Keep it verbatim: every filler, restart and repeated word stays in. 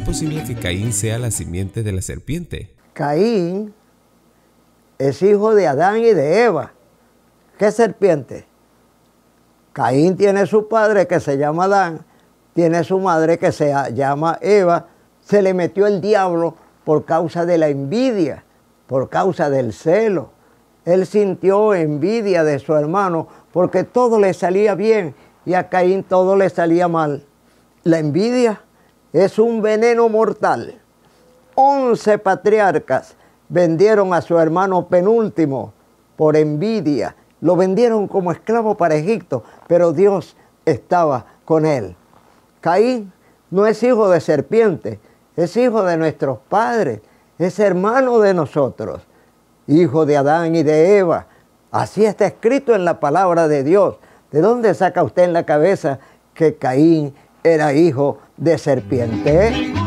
posible que Caín sea la simiente de la serpiente? Caín es hijo de Adán y de Eva. ¿Qué serpiente? Caín tiene su padre que se llama Adán, tiene su madre que se llama Eva. Se le metió el diablo por causa de la envidia, por causa del celo. Él sintió envidia de su hermano porque todo le salía bien y a Caín todo le salía mal. La envidia es un veneno mortal. Once patriarcas vendieron a su hermano penúltimo por envidia. Lo vendieron como esclavo para Egipto, pero Dios estaba con él. Caín no es hijo de serpiente, es hijo de nuestros padres, es hermano de nosotros, hijo de Adán y de Eva. Así está escrito en la palabra de Dios. ¿De dónde saca usted en la cabeza que Caín era hijo de serpiente?